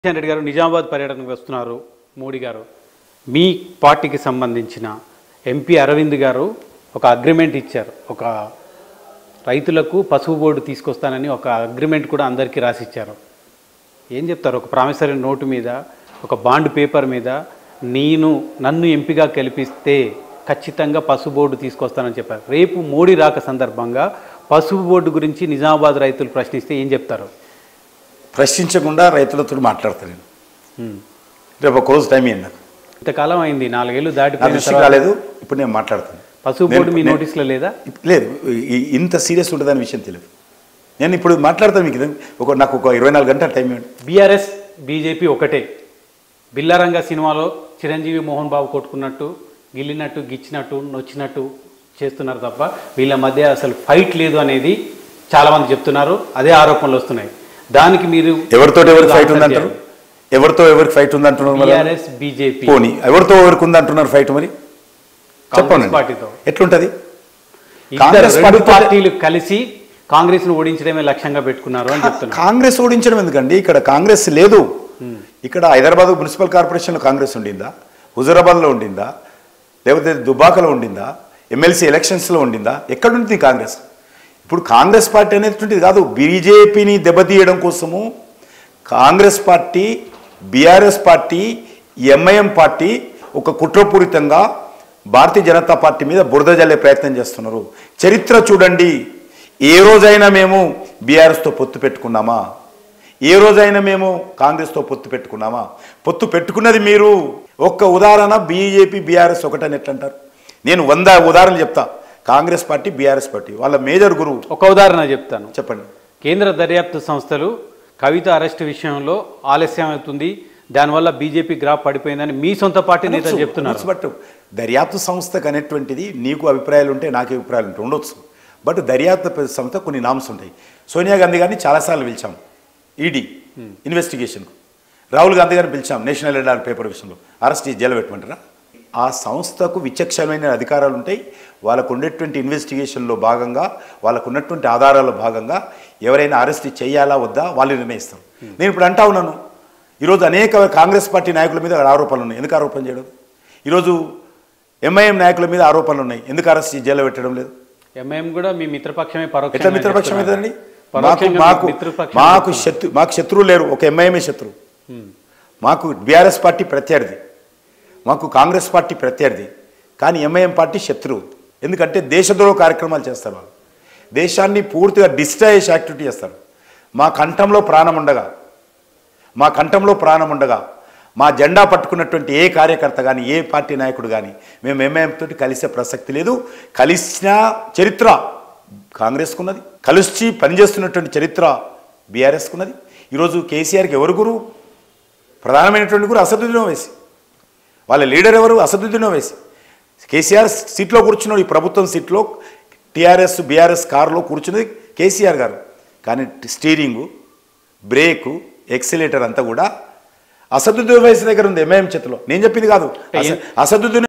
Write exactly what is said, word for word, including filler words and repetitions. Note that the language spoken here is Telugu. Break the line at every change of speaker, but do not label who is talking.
రెడ్డి గారు నిజామాబాద్ పర్యటనకు వస్తున్నారు మోడీ గారు. మీ పార్టీకి సంబంధించిన ఎంపీ అరవింద్ గారు ఒక అగ్రిమెంట్ ఇచ్చారు. ఒక రైతులకు పసుపు బోర్డు తీసుకొస్తానని ఒక అగ్రిమెంట్ కూడా అందరికీ రాసిచ్చారు. ఏం చెప్తారు? ఒక ప్రామిసరీ నోటు మీద, ఒక బాండ్ పేపర్ మీద నేను నన్ను ఎంపీగా గెలిపిస్తే ఖచ్చితంగా పసుపు బోర్డు తీసుకొస్తానని చెప్పారు. రేపు మోడీ రాక సందర్భంగా పసుపు బోర్డు గురించి నిజామాబాద్ రైతులు ప్రశ్నిస్తే ఏం చెప్తారు?
ప్రశ్నించకుండా రైతులతో మాట్లాడతాను నేను. రేపు ఒక రోజు టైం ఇవ్వండి నాకు.
ఇంతకాలం అయింది, నాలుగేళ్ళు దాటి
రాలేదు. ఇప్పుడు నేను మాట్లాడతాను.
పసుపు బోర్డు మీ నోటీసులో లేదా?
లేదు, ఇంత సీరియస్ ఉంటుందనే విషయం తెలియదు. నేను ఇప్పుడు మాట్లాడతాను మీకు. ఒక నాకు ఒక ఇరవై నాలుగు గంటల టైం ఇవ్వండి.
బీఆర్ఎస్ బీజేపీ ఒకటే. బిల్లారంగ సినిమాలో చిరంజీవి మోహన్ బాబు కొట్టుకున్నట్టు, గిల్లినట్టు, గిచ్చినట్టు, నొచ్చినట్టు చేస్తున్నారు తప్ప వీళ్ళ మధ్య అసలు ఫైట్ లేదు అనేది చాలామంది చెప్తున్నారు. అదే ఆరోపణలు వస్తున్నాయి. దానికి మీరు
ఎవరితో ఎవరికి ఫైట్ ఉందంటారు? ఎవరితో ఎవరికి ఫైట్ ఉందంటున్నారు?
బీఆర్ఎస్ బీజేపీ
పోనీ ఎవరితో ఎవరికి ఉందంటున్నారు ఫైట్? మరి చెప్పండి,
పార్టీతో
ఎట్లుంటది?
కాంగ్రెస్ పార్టీలు కలిసి కాంగ్రెస్ ను ఓడించడమే లక్ష్యంగా పెట్టుకున్నారు అని చెప్తున్నారు.
కాంగ్రెస్ ఓడించడం ఎందుకండి? ఇక్కడ కాంగ్రెస్ లేదు. ఇక్కడ హైదరాబాద్ మున్సిపల్ కార్పొరేషన్లో కాంగ్రెస్ ఉండిందా? హుజూరాబాద్లో ఉండిందా? లేకపోతే దుబాకలో ఉండిందా? ఎమ్మెల్సీ ఎలక్షన్స్లో ఉండిందా? ఎక్కడుంటుంది కాంగ్రెస్? ఇప్పుడు కాంగ్రెస్ పార్టీ అనేటువంటిది కాదు. బీజేపీని దెబ్బతీయడం కోసము Congress party, BRS party, MIM party ఒక కుట్రపూరితంగా భారతీయ జనతా పార్టీ మీద బురద జల్లే ప్రయత్నం చేస్తున్నారు. చరిత్ర చూడండి. ఏ రోజైనా మేము బీఆర్ఎస్తో పొత్తు పెట్టుకున్నామా? ఏ రోజైనా మేము కాంగ్రెస్తో పొత్తు పెట్టుకున్నామా? పొత్తు పెట్టుకున్నది మీరు. ఒక్క ఉదాహరణ, బీజేపీ బీఆర్ఎస్ ఒకటని ఎట్లంటారు? నేను వంద ఉదాహరణలు చెప్తా. కాంగ్రెస్ పార్టీ, బీఆర్ఎస్ పార్టీ వాళ్ళ మేజర్ గురువు.
ఒక ఉదాహరణ చెప్తాను,
చెప్పండి.
కేంద్ర దర్యాప్తు సంస్థలు కవిత అరెస్టు విషయంలో ఆలస్యం అవుతుంది, దానివల్ల బీజేపీ గ్రాఫ్ పడిపోయిందని మీ సొంత పార్టీ నేతలు చెప్తున్నారు.
బట్ దర్యాప్తు సంస్థకు అనేటువంటిది నీకు అభిప్రాయాలు ఉంటే నాకు అభిప్రాయాలు ఉంటే ఉండొచ్చు. బట్ దర్యాప్తు సంస్థ కొన్ని నామ్స్ ఉంటాయి. సోనియా గాంధీ గారిని చాలాసార్లు పిలిచాం ఈడీ ఇన్వెస్టిగేషన్కు. రాహుల్ గాంధీ గారిని పిలిచాం నేషనల్ హెరాల్డ్ పేపర్ విషయంలో. అరెస్ట్ చేసి జైలు పెట్టమంటారా? ఆ సంస్థకు విచక్షణమైన అధికారాలు ఉంటాయి. వాళ్ళకు ఉండేటువంటి ఇన్వెస్టిగేషన్లో భాగంగా, వాళ్ళకు ఉన్నటువంటి ఆధారాల్లో భాగంగా ఎవరైనా అరెస్ట్ చేయాలా వద్దా వాళ్ళు నిర్ణయిస్తారు. నేను ఇప్పుడు అంటా ఉన్నాను, ఈరోజు అనేక కాంగ్రెస్ పార్టీ నాయకుల మీద ఆరోపణలు ఉన్నాయి. ఎందుకు ఆరోపణ చేయడం? ఈరోజు ఎంఐఎం నాయకుల మీద ఆరోపణలు ఉన్నాయి. ఎందుకు అరెస్ట్ చేసి జైల్లో పెట్టడం లేదు?
ఎంఐఎం కూడా మీ మిత్రపక్షమే.
ఎట్లా మిత్రపక్షం అవుతుందండి? మాకు మాకు శత్రు మాకు శత్రువు లేరు. ఒక ఎంఐఎంఏ శత్రువు. మాకు బీఆర్ఎస్ పార్టీ ప్రత్యర్థి, మాకు కాంగ్రెస్ పార్టీ ప్రత్యర్థి. కానీ ఎంఐఎం పార్టీ శత్రువు. ఎందుకంటే దేశద్రోహ కార్యక్రమాలు చేస్తారు. వాళ్ళు దేశాన్ని పూర్తిగా డిస్ట్రాయ్ చేసే యాక్టివిటీ చేస్తారు. మా కంఠంలో ప్రాణం ఉండగా మా కంఠంలో ప్రాణం ఉండగా మా జెండా పట్టుకున్నటువంటి ఏ కార్యకర్త కానీ, ఏ పార్టీ నాయకుడు కానీ మేము ఎంఐఎం తోటి కలిసే ప్రసక్తి లేదు. కలిసిన చరిత్ర కాంగ్రెస్కున్నది, కలిసి పనిచేస్తున్నటువంటి చరిత్ర బీఆర్ఎస్కున్నది. ఈరోజు కేసీఆర్కి ఎవరు గురువు? ప్రధానమైనటువంటి గురు అసదుద్దీన్ ఓవైసీ. వాళ్ళ లీడర్ ఎవరు? అసదుద్దీన్ ఓవైసీ. కేసీఆర్ సీట్లో కూర్చున్నాడు. ఈ ప్రభుత్వం సీట్లో టీఆర్ఎస్ బీఆర్ఎస్ కారులో కూర్చున్నది కేసీఆర్ గారు. కానీ స్టీరింగు, బ్రేకు, ఎక్సిలేటర్ అంతా కూడా అసదుద్దీన్ ఓవైసీ దగ్గర ఉంది, ఎంఐఎం చేతిలో. నేను చెప్పింది కాదు, అసదుద్దీన్